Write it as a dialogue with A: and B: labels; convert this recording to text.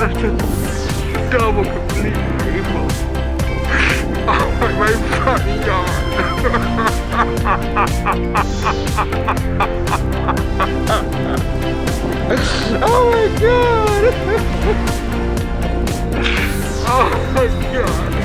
A: That's a double complete rainbow. Oh my front yard. Oh my god. Oh my god.